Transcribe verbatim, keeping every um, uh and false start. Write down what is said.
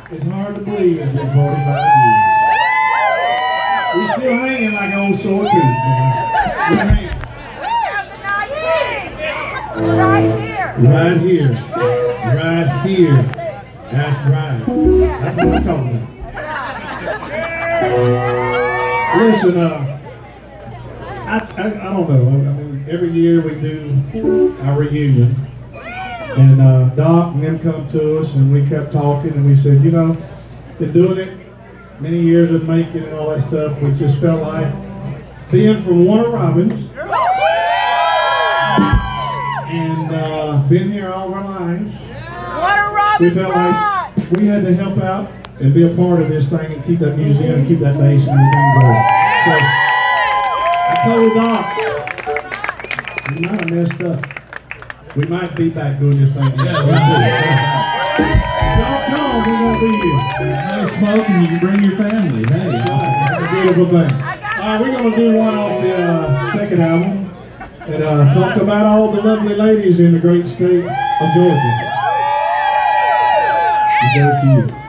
It's hard to believe it's been forty-five years. We're still hanging like old sore tooth, man. We're hanging. Right here. Right here. Right here. That's right. That's what I'm talking about. Listen, uh, I, I, I don't know. I mean, every year we do our reunion. And uh, Doc and them come to us, and we kept talking, and we said, you know, been doing it many years of making and all that stuff. We just felt like being from Warner Robins and uh, been here all our lives. Warner Robins, we felt like we had to help out and be a part of this thing and keep that museum and keep that base and everything going. So I told Doc, you might have messed up. We might be back doing this thing. Yeah, we do. Y'all come, we're going to be here. No smoking, you can bring your family. Hey, that's a beautiful thing. All right, we're going to do one off the uh, second album and uh, talk about all the lovely ladies in the great state of Georgia. It goes to you.